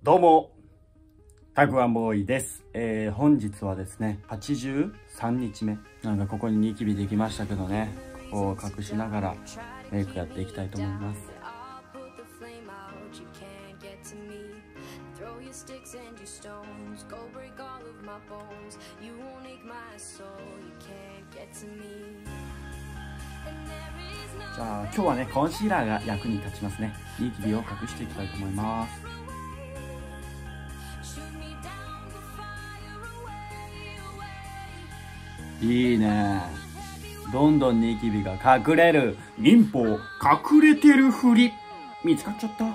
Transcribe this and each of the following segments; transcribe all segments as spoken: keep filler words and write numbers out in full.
どうも、たくあんボーイです。えー、本日はですね、はちじゅうさんにちめ。なんかここにニキビできましたけどね、ここを隠しながらメイクやっていきたいと思います。じゃあ今日はね、コンシーラーが役に立ちますね。ニキビを隠していきたいと思います。いいね。どんどんニキビが隠れる。忍法隠れてるふり。見つかっちゃった。じ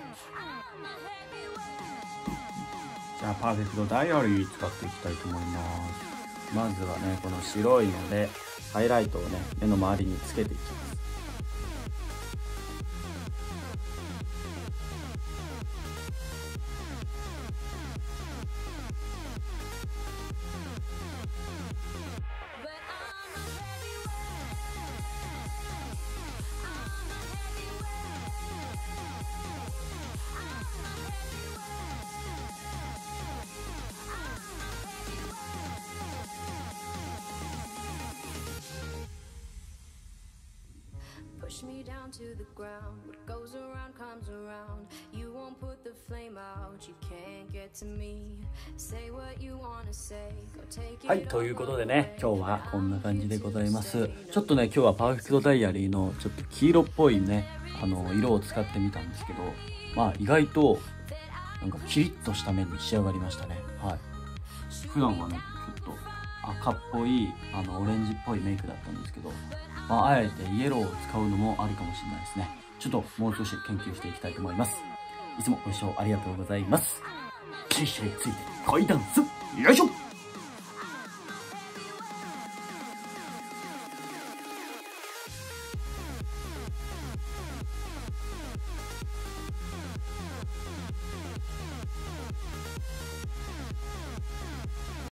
ゃあパーフェクトダイアリー使っていきたいと思います。まずはね、この白いのでハイライトをね、目の周りにつけていきます。 Push me down to the ground. What goes around comes around. You won't put the flame out. You can't get to me. Say what you wanna say. Go take it. はい、ということでね、今日はこんな感じでございます。ちょっとね、今日はパーフェクトダイアリーのちょっと黄色っぽいね、あの色を使ってみたんですけど、まあ意外となんかキリッとした目に仕上がりましたね。はい。普段はね、ちょっと赤っぽいあのオレンジっぽいメイクだったんですけど、まあ、あえてイエローを使うのもありかもしれないですね。ちょっともう少し研究していきたいと思います。いつもご視聴ありがとうございます。シェイシェイついて階段スよいしょ。